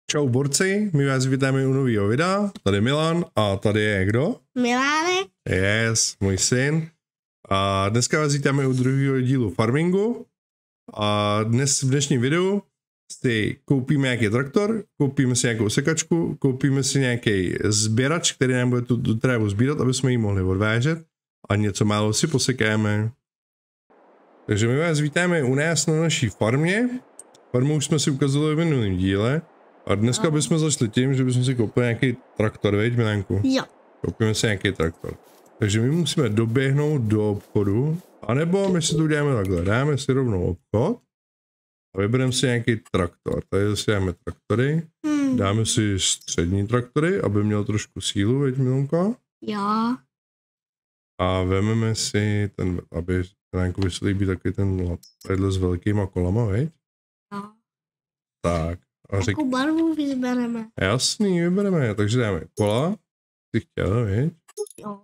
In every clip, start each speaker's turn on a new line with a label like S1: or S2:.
S1: Čau borci, my vás vítáme u nového videa, tady Milan a tady je kdo?
S2: Milánek.
S1: Yes, můj syn. A dneska vás vítáme u druhého dílu farmingu a dnes v dnešním videu si koupíme nějaký traktor, koupíme si nějakou sekačku, koupíme si nějaký sběrač, který nám bude tu trávu sbírat, aby jsme ji mohli odvážet a něco málo si posekáme. Takže my vás vítáme u nás na naší farmě. Farmu už jsme si ukazovali v minulém díle. A dneska bychom začali tím, že bychom si koupili nějaký traktor, veď Milánku?
S2: Jo.
S1: Koupíme si nějaký traktor. Takže my musíme doběhnout do obchodu, anebo my si to uděláme takhle, dáme si rovnou obchod a vybereme si nějaký traktor. Tady si dáme traktory, dáme si střední traktory, aby měl trošku sílu, veď Milonko?
S2: Jo.
S1: A vezmeme si ten, aby Milánkovi se líbí taky ten tadyhle s velkýma kolama, veď?
S2: Jo.
S1: Tak. A
S2: Jakou barvu vybereme?
S1: Jasný, vybereme, takže dáme kola, ty chtěl, viď?
S2: Jo.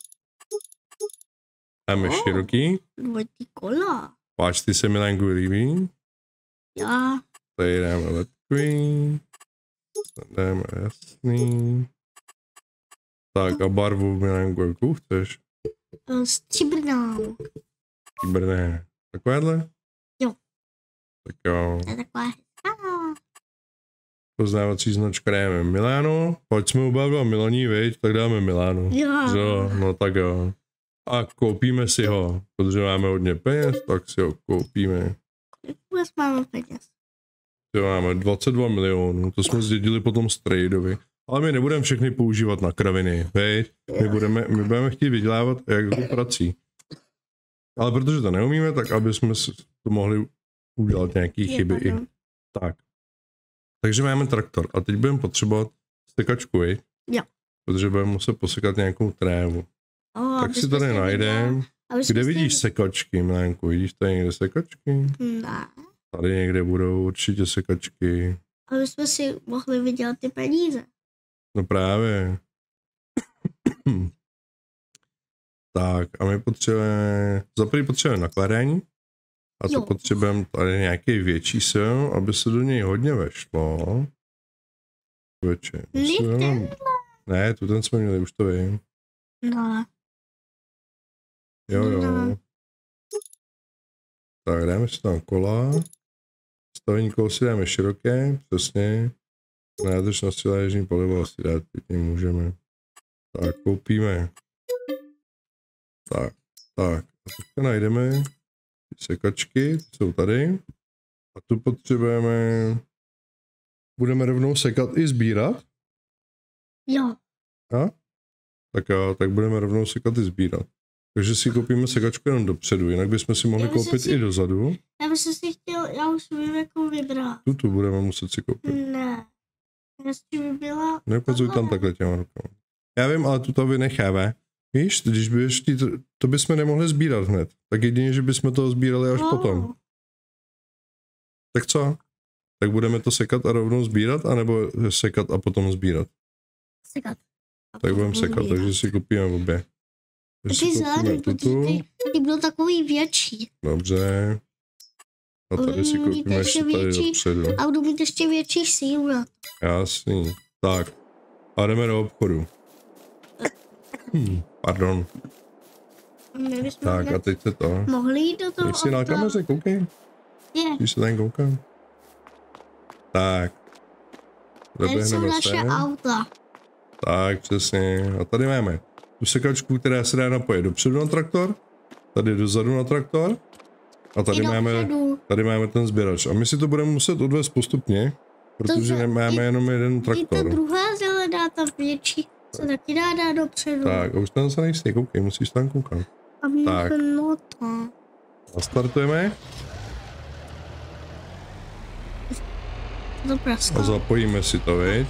S1: Dáme široký.
S2: Dvojitý kola.
S1: Páč, ty se Milánku líbí.
S2: Jo.
S1: Tady dáme letkový. Dáme jasný. Tak a barvu Milánku, jakou chceš?
S2: Stříbrnou.
S1: Stříbrné. Takovéhle?
S2: Jo.
S1: Tak jo.
S2: To je taková hezká.
S1: Poznávací značka dáme Milano. Pojď jsme ubavili Milaní, viď? Tak dáme Milano.
S2: Jo.
S1: No tak jo. A koupíme si ho, protože máme hodně peněz, tak si ho koupíme.
S2: Vůbec máme peněz.
S1: Máme 22 milionů, to jsme zdědili potom z tradeovi. Ale my nebudeme všechny používat na kraviny, viď? My budeme chtít vydělávat jako prací. Ale protože to neumíme, tak aby jsme to mohli udělat nějaký chyby i. Tak. Takže máme traktor a teď budeme potřebovat sekačku, viď?
S2: Jo.
S1: Protože budeme muset posekat nějakou trávu. Tak si tady najdem. Kde vidíš sekačky, Milánku? Vidíš tady někde sekačky?
S2: Ne.
S1: Tady někde budou určitě sekačky.
S2: Aby jsme si mohli vydělat ty peníze.
S1: No právě. Tak a my potřebujeme, za první potřebujeme nakládání. A to potřebujeme tady nějaký větší sil, aby se do něj hodně vešlo. Ne, tu ten jsme měli, už to vím.
S2: No.
S1: Jo. Tak dáme si tam kola. Stavení kol si dáme široké, přesně. Nádržnost silážní palivo asi dát pěkně můžeme. Tak, koupíme. Tak. A teďka najdeme sekačky, ty jsou tady. A tu potřebujeme. Budeme rovnou sekat i sbírat?
S2: Jo.
S1: A? Tak jo, tak budeme rovnou sekat i sbírat. Takže si koupíme sekačku jenom dopředu, jinak bychom si mohli koupit i dozadu.
S2: Já bych si chtěl, já už vím, jakou vybrat.
S1: Tu budeme muset si koupit.
S2: Ne. Jestli by byla...
S1: Neukazuj tam takhle těma rukama. Já vím, ale tu to vynecháme. Víš, když budeš chtít, to bychom nemohli sbírat hned. Tak jedině, že bychom to sbírali až potom. Tak co? Tak budeme to sekat a rovnou sbírat, anebo sekat a potom sbírat?
S2: Sekat.
S1: Tak budeme sekat, takže si koupíme obě.
S2: Ty zelený, protože ty byl takový větší.
S1: Dobře. A tady si koupíme ještě tady dopředu.
S2: A budu mít ještě větší sílu.
S1: Jasný. Tak. A jdeme do obchodu. Pardon. Tak a teď se to.
S2: Mohli jít do toho.
S1: Jsi na kameře, koukej.
S2: Je.
S1: Jsi tam koukal. Tak.
S2: Tady jsou naše auta.
S1: Tak, přesně. A tady máme tu sekačku, která se dá napojit dopředu na traktor. Tady dozadu na traktor. A tady máme ten sběrač. A my si to budeme muset odvést postupně, protože nemáme jenom jeden traktor.
S2: I ta druhá zelená, ta větší, se taky dá dopředu.
S1: Tak, a už tam se nejsi, koukej, musíš tam koukat. Tak. Nastartujeme. A zapojíme si to, viď?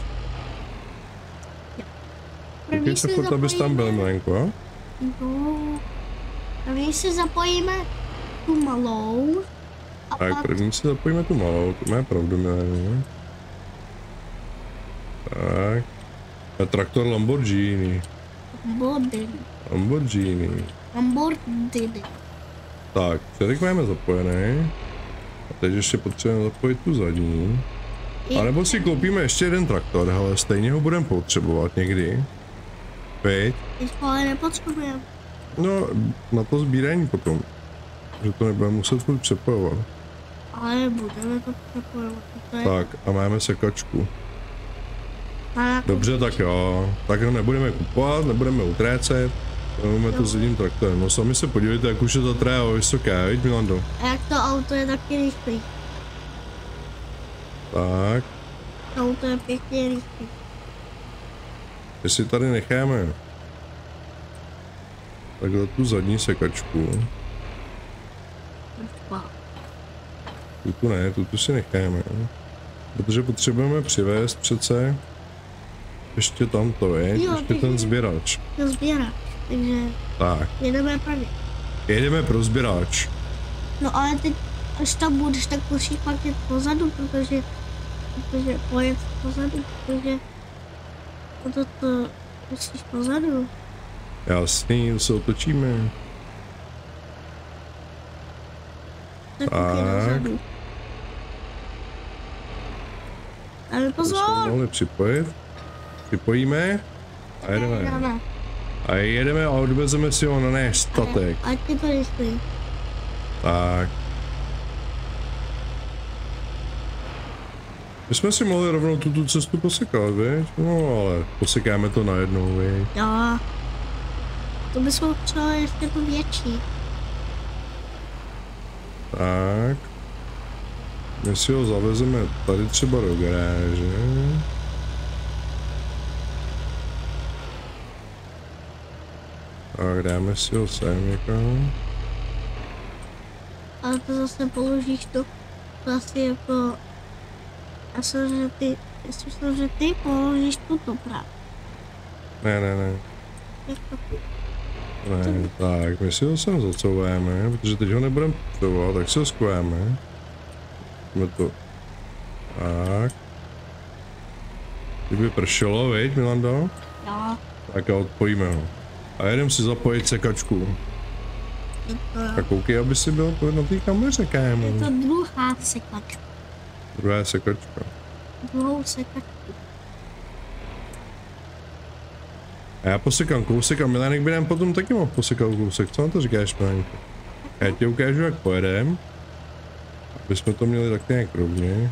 S1: Koukej se furt, abys tam byl, Milenko.
S2: No. První si zapojíme tu malou.
S1: Tak, první si zapojíme tu malou, to má pravdu, Milenko. Tak. A traktor Lamborghini. Tak, předek máme zapojený. A teď ještě potřebujeme zapojit tu zadní. A nebo si koupíme ještě jeden traktor, ale stejně ho budeme potřebovat někdy. Veď?
S2: Teď ho ale nepotřebujeme.
S1: No, na to sbírání potom. Že to nebudeme muset furt přepojovat.
S2: Ale budeme to přepojovat.
S1: Tak, a máme sekačku.
S2: Tak,
S1: Dobře, tak jo. Tak ho nebudeme kupovat, nebudeme utrácet. Máme to s jedním traktorem. No sami se podívejte, jak už je ta tráva vysoká, viď Milando?
S2: a jak to auto je taky rychlý.
S1: Tak,
S2: To auto je pěkně rychlý.
S1: my si tady necháme takhle tu zadní sekačku. Tu ne, tu si necháme. Protože potřebujeme přivést přece ještě tamto, veď?
S2: Jo,
S1: Ještě ten sběrač.
S2: To sběrač, takže
S1: Tak,
S2: jedeme prvně.
S1: jedeme pro sběrač.
S2: No ale teď, až tam budeš, tak musíš pak jet pozadu, protože pojet pozadu, protože to musíš pozadu.
S1: Jasný, se otočíme.
S2: Tak.
S1: Tak.
S2: Ale
S1: To jsme
S2: pozor!
S1: mohli připojit. Připojíme a jedeme.
S2: Jdeme.
S1: A jedeme a odvezeme si ho na náš statek.
S2: Ať je to rychlý.
S1: Tak. My jsme si mohli rovnou tu cestu posekat, viď? No ale posekáme to najednou, viď?
S2: Jo. To bychom potřebovali ještě tu větší.
S1: Tak. My si ho zavezeme tady třeba do garáže. Tak dáme si ho sem někam.
S2: Ale to zase položíš to asi jako... Já jsem, že ty položíš tuto právě.
S1: Ne.
S2: Jak to?
S1: Ne, tak, my si ho sem zacouváme, protože teď ho nebudeme potřebovat, tak si ho skováme. Jdeme to. Tak. Kdyby pršelo, viď, Milando?
S2: Jo.
S1: Tak a odpojíme ho. A jedem si zapojit sekačku. A koukej, aby si byl na té kameře,
S2: Je
S1: kámo.
S2: to druhá sekačka.
S1: Druhá sekačka.
S2: Druhou sekačku.
S1: A já posekám kousek a Milánek by nám potom taky mohl posekat kousek. Co na to říkáš, Milánku? Já ti ukážu, jak pojedem. Aby jsme to měli tak nějak rovně.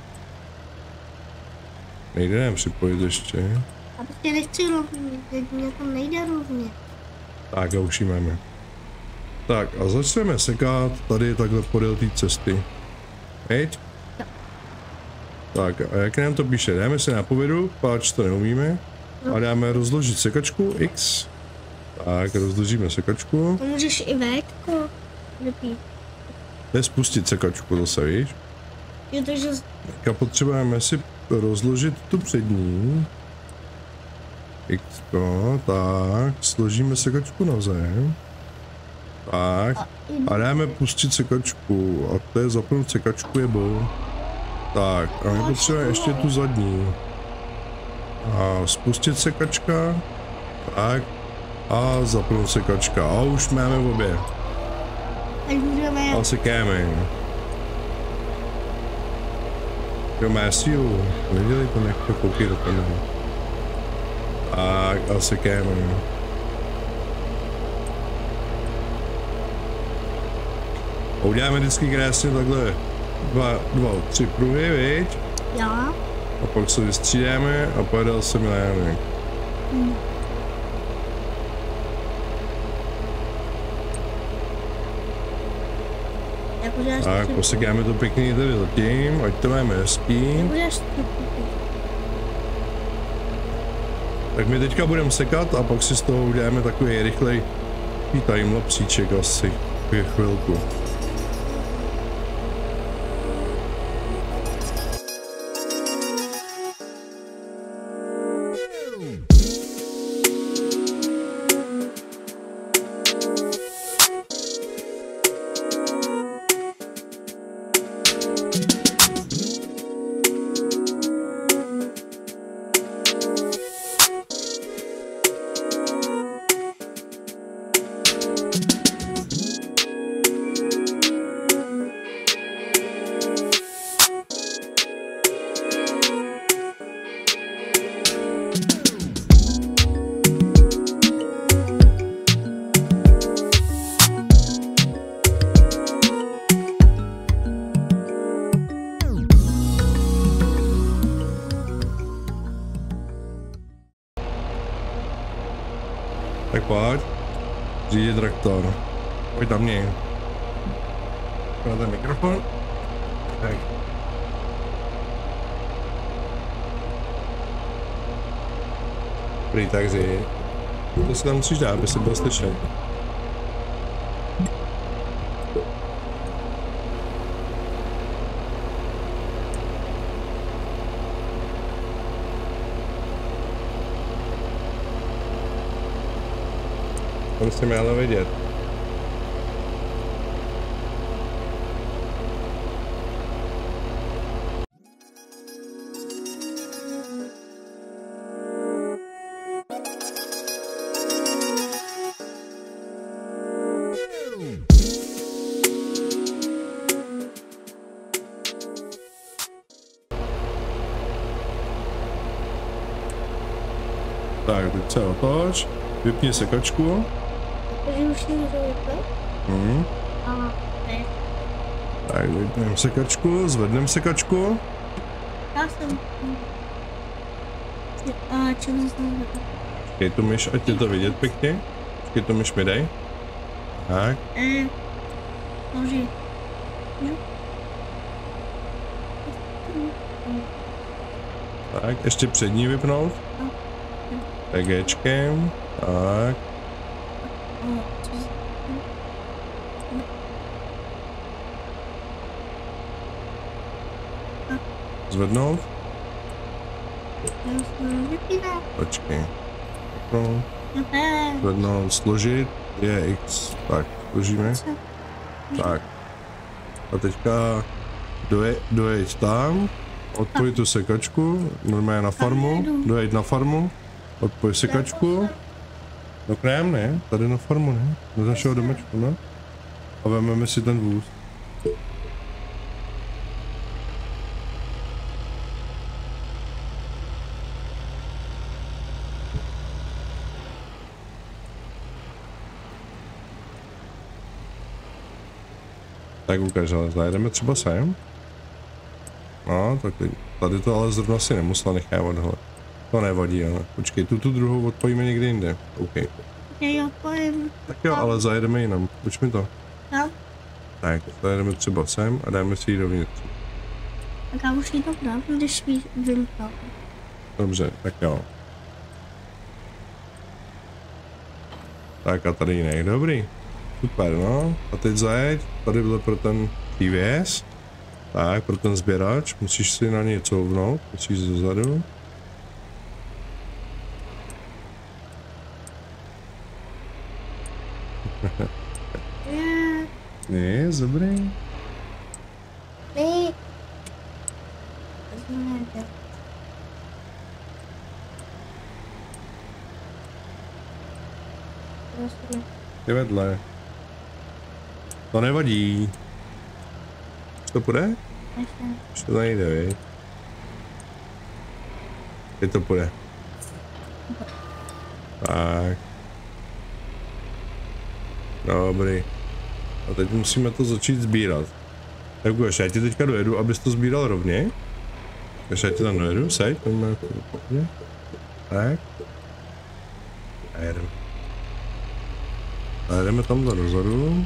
S1: Nejde nám připojit ještě.
S2: A prostě nechci rovně, teď mě to nejde rovně.
S1: Tak a už ji máme. Tak a začneme sekat tady takhle podél té cesty. Hejď?
S2: Jo.
S1: Tak a jak nám to píše? Dáme si nápovědu, páč to neumíme. A dáme rozložit sekačku X. Tak, rozložíme sekačku.
S2: To můžeš i vétko vypít.
S1: To je spustit sekačku zase, víš?
S2: Jo, takže
S1: A potřebujeme si rozložit tu přední. X, tak, složíme sekačku na zem. Tak, a dáme pustit sekačku. A to je zapnout sekačku je bol. Tak, a my potřebujeme ještě tu zadní. A spustit sekačka. Tak, a zapnout sekačka. A už máme obě.
S2: až budeme...
S1: A sekáme. Jo, má sílu. Nedělej to, nech to koukej do kamery. Tak, a sekáme. A uděláme vždycky krásně takhle 2, 3 pruhy, viď?
S2: Jo.
S1: A pak se vystřídáme a pojedal se Milánek.
S2: Jak uděláš
S1: Tak,
S2: to?
S1: posekáme to pěkně tady zatím, ať to máme hezký.
S2: Jak uděláš to?
S1: Tak my teďka budeme sekat a pak si z toho uděláme takový rychlej timelapsíček asi. Chvilku. Tak pojď. Řídit traktor. Pojď na mě. Na ten mikrofon. Tak. Dobrý, tak říct. To si tam musíš dát, aby se byl slyšet. To musíme ale vidět. Tak, teď se otoč, vypni sekačku.
S2: Takže už si můžu vypnout? Aha, ne.
S1: Tak, vypneme sekačku, zvedneme sekačku.
S2: Já jsem... A čemu jsem vypnout?
S1: Počkej tu myš, ať je to vidět pěkně. Počkej tu myš mi dej. Tak.
S2: Noži.
S1: Tak, ještě přední vypnout. Tak Gčkem. Tak. Zvednout. Počkej. Zvednout, složit. Je X. Tak, složíme. Tak. A teďka dojeď tam. Odpoj tu sekačku. Normálně na farmu. Dojeď na farmu. Odpoj sekačku. No k nám ne, tady na farmu ne, do našeho domečku, ne? A vezmeme si ten vůz. Tak ukáž, ale zajedeme třeba sem. No, tak tady to ale zrovna si nemusela nechávat, hele. To nevadí, ale počkej, tu druhou odpojíme někde jinde. OK.
S2: Já odpojím.
S1: Tak jo, ale zajedeme jinam, pojď mi to.
S2: Tam?
S1: Tak, zajedeme třeba sem a dáme si ji dovnitř.
S2: Tak já už jí to dám, když vymkal.
S1: Dobře, tak jo. Tak a tady jiný, dobrý. Super, no. A teď zajeď, tady bylo pro ten TVS. Tak, pro ten sběrač, musíš si na něj couvnout, musíš zezadu. Ne, dobrý.
S2: Ne.
S1: Je vedle. To nevadí. Už to půjde? Už to nejde, viď? Teď to půjde. Tak. Dobrý. A teď musíme to začít sbírat. Tak budeš, já ti teďka dojedu, abys to sbíral rovně. Takže já ti tam dojedu, seď, pojďme. Tak. A jedeme. A jedeme tamhle dozadu.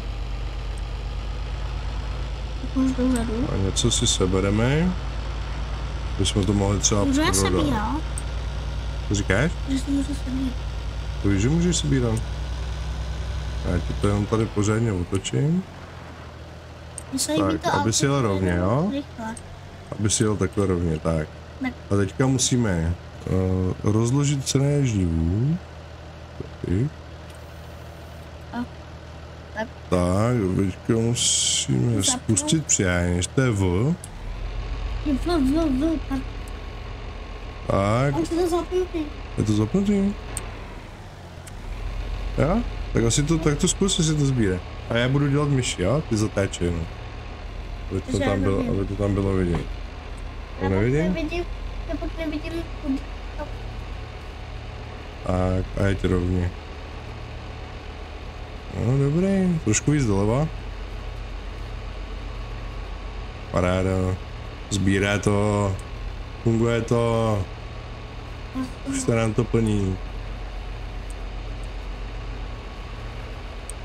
S1: A něco si sebereme. Bychom to mohli třeba
S2: prodat. Můžu já sebírat?
S1: Co říkáš?
S2: Že si můžu sebírat.
S1: To víš, že můžeš sebírat. Já ti to jenom tady pořádně otočím. Tak, aby si jel rovně, jo? Aby si jel takhle rovně, tak. A teďka musíme rozložit cené živů. Tak, teďka musíme spustit přiháněč, to je V. Tak. Je to zapnutý? Jo? Tak asi to, tak to zkus, jestli to sbíre. A já budu dělat myši, jo? Ty zatáčej jenom. Aby to tam bylo vidět. To nevidím?
S2: Já pak nevidím.
S1: Tak, a je to rovně. No dobrý, trošku víc doleva. Paráda. Sbírá to. Funguje to. Už se nám to plní.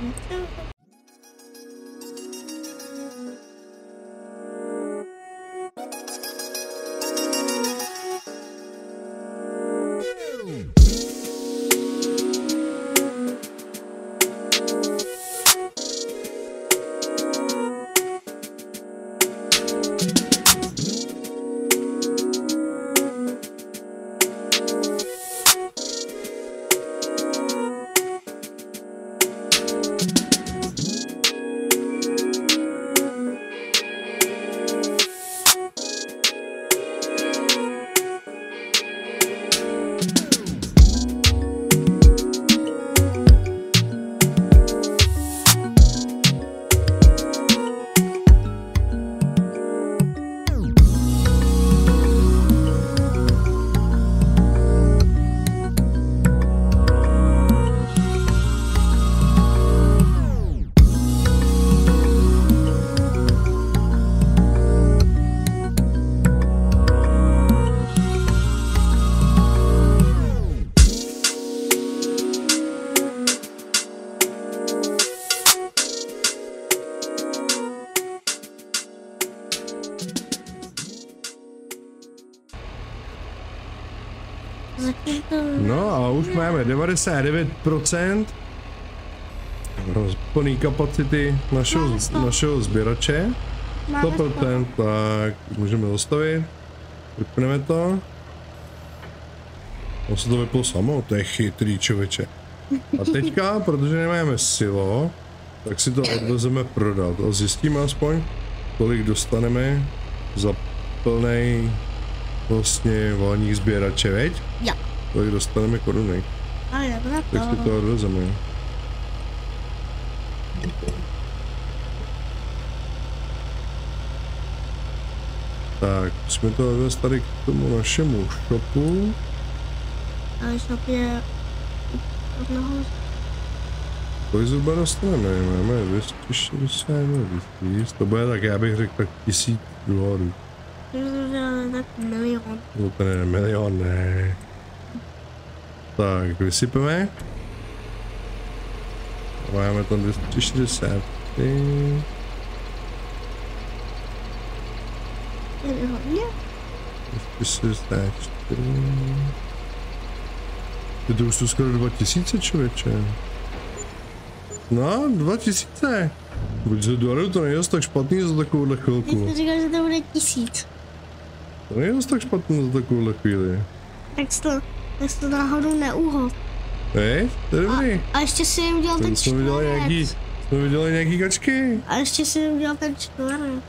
S1: No a už máme 99% plný kapacity našeho sběrače. 100%, tak můžeme zastavit. Vypneme to. On se to vyplo samo, to je chytrý člověče. A teďka, protože nemáme silo, tak si to odvezeme prodat a zjistíme aspoň, kolik dostaneme za plnej vlastně volník sběrače, veď?
S2: Jo.
S1: Kolik dostaneme koruny. Tak si to odvezeme. Tak, jsme to odvez tady k tomu našemu shopu.
S2: Ale shop je nahoře.
S1: Kolik zhruba dostaneme? Máme 260 tisíc, to bude tak, já bych řekl tak $1000.
S2: Tak milion.
S1: No to ne, milion, ne. Tak, vysypeme. Máme tam 260.
S2: Je hodně?
S1: 264. To už jsou skoro 2000, člověče. No, 2000. Buď se doru, to není tak špatný za takovouhle chvilku.
S2: Ty jsi říkal, že to bude 1000.
S1: To není tak špatný za takovouhle chvíli.
S2: Tak jsi to náhodou neuhod.
S1: Hej, to je dobrý.
S2: A ještě si jim udělal ten čtverec.
S1: Jsme viděli nějaký kačky.
S2: A ještě si jim udělal ten čtverec.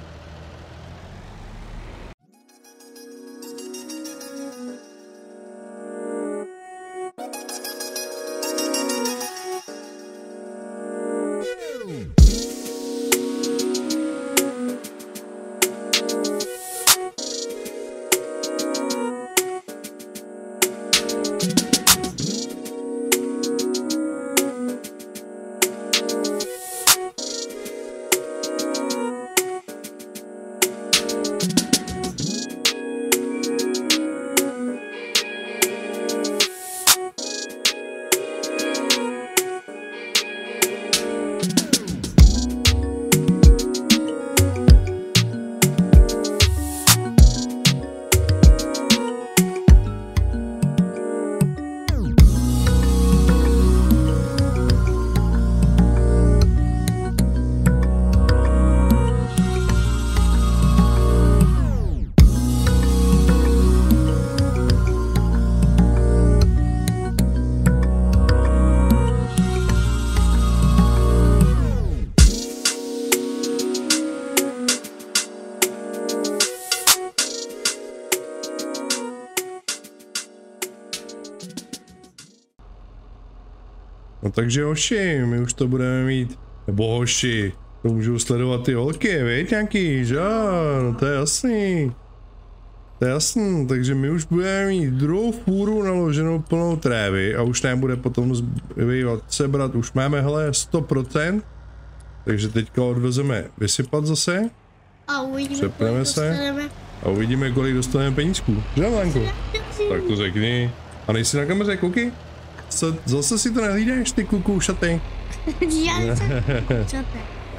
S1: No takže hoši, my už to budeme mít, nebo hoši, to můžou sledovat ty holky, víš nějaký, že no to je jasný. To je jasný, takže my už budeme mít druhou fůru naloženou plnou trávy a už nám bude potom sebrat, už máme hele 100%, takže teďka odvezeme vysypat zase.
S2: A uvidíme,
S1: přepneme se a uvidíme, kolik dostaneme penízků. Že, Lanko? Tak to řekni. A nejsi na kameře, koukej. Zase si to nehlídáš, ty kuku šaty.
S2: Já nejsem kurčata.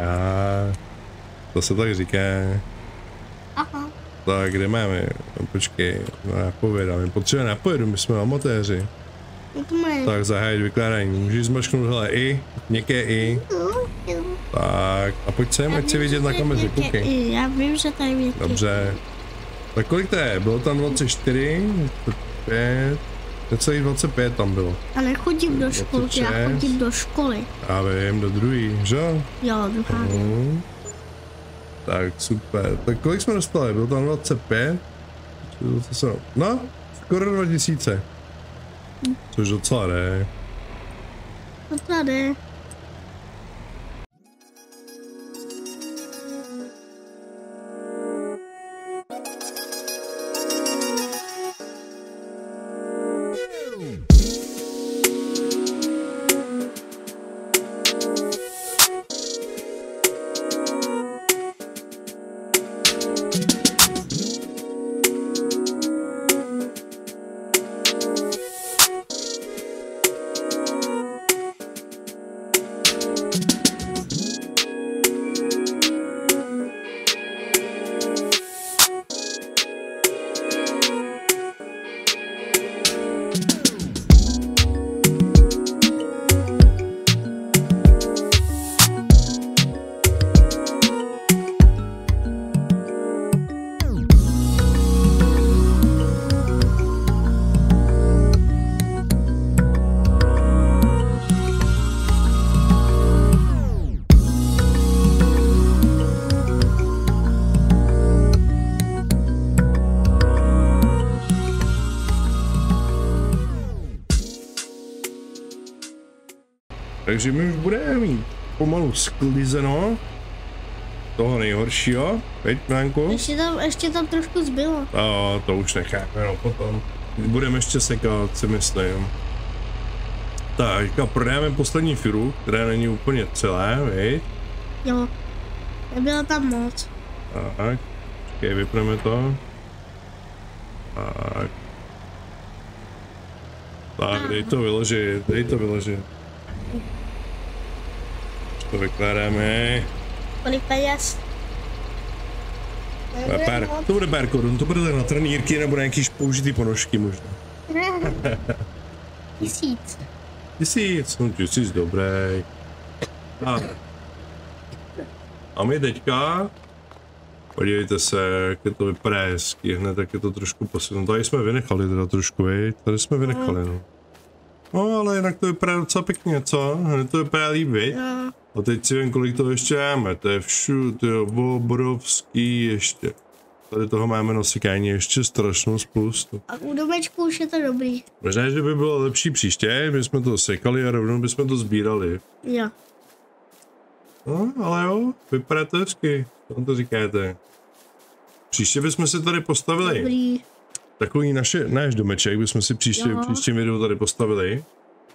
S1: To se tak říká.
S2: Aha.
S1: Tak kde máme? No, počkej, napovědám, my potřebujeme napovědu, my jsme amatéři. Tak zahájit vykládání, můžeš zmačknout hele i, měkké i. Tak a pojď sem, ať si vidět na kameře, koukej.
S2: Já vím, že tady je.
S1: Dobře. Tak kolik to je? Bylo tam 24, 25, necelých 25 tam bylo.
S2: A nechodím do školy, já chodím do školy.
S1: Já vím, do druhý, že?
S2: Jo, druhá.
S1: Tak super, tak kolik jsme dostali? Bylo tam 25? No, skoro 2000. Což docela jde.
S2: Docela jde.
S1: Takže my už budeme mít pomalu sklizeno toho nejhoršího, veď, Milanku?
S2: Ještě tam trošku zbylo.
S1: To už necháme, no potom. Budeme ještě sekat, si myslím. Tak, a prodáme poslední firu, která není úplně celé, veď?
S2: Jo, nebylo tam moc.
S1: Tak, počkej, vypneme to. Tak. Tak, dej to vyložit, To vykládáme.
S2: Kolik peněz?
S1: To bude pár korun, to bude tak na trenýrky nebo na nějaký použitý ponožky možná.
S2: 1000.
S1: 1000, no 1000, dobré. A my teďka, podívejte se, jak to vypadá hezky, hned tak je to trošku posunuto. Tady jsme vynechali teda trošku, viď? Tady jsme vynechali, no. No, ale jinak to vypadá docela pěkně, co? Hned to vypadá líp, viď?
S2: No.
S1: A teď si vím, kolik toho ještě máme, to je všude, to je obrovský ještě. Tady toho máme na sekání ještě strašnou spoustu.
S2: A u domečku už je to dobrý.
S1: Možná, že by bylo lepší příště, my jsme to sekali a rovnou bychom to sbírali.
S2: Jo.
S1: No, ale jo, vypadá to hezky, co to říkáte. Příště bychom si tady postavili.
S2: Dobrý.
S1: Takový náš domeček bychom si příštím videu tady postavili.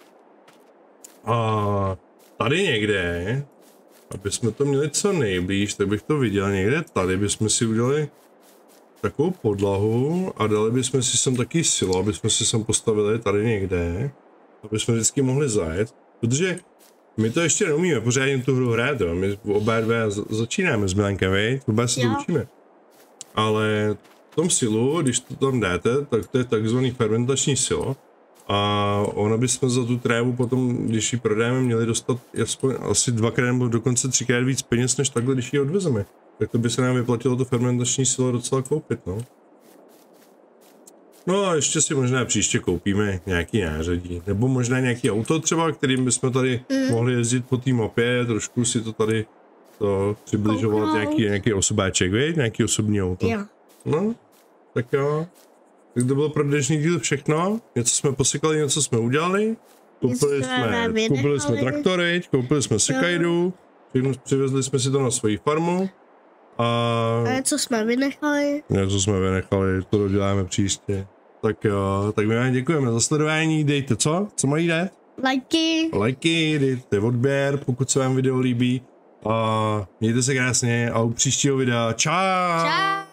S1: A tady někde, aby jsme to měli co nejblíž, tak bych to viděl někde tady, bychom si udělali takovou podlahu a dali bychom si sem taky silo, aby jsme si sem postavili tady někde, aby jsme vždycky mohli zajet, protože my to ještě neumíme pořádně tu hru hrát, jo. My oba dva začínáme s Milankem, oba se to učíme. Ale v tom silu, když to tam dáte, tak to je takzvaný fermentační silo. A ono bychom za tu trávu potom, když ji prodáme, měli dostat aspoň asi 2x nebo dokonce 3x víc peněz, než takhle, když ji odvezeme. Tak to by se nám vyplatilo to fermentační silo docela koupit, no. No a ještě si možná příště koupíme nějaký nářadí, nebo možná nějaký auto třeba, kterým bychom tady mohli jezdit po té mapě, trošku si to tady přibližovat, nějaký osobáček, viď? Nějaký osobní auto.
S2: Jo.
S1: No, tak jo. Tak to bylo pro dnešní díl všechno, něco jsme posekali, něco jsme udělali, koupili jsme traktory, koupili jsme sekajdu, přivezli jsme si to na svoji farmu a
S2: něco jsme vynechali.
S1: To doděláme příště. Tak jo, tak my vám děkujeme za sledování, dejte co mají dát? Lajky, dejte odběr, pokud se vám video líbí a mějte se krásně a u příštího videa, čau!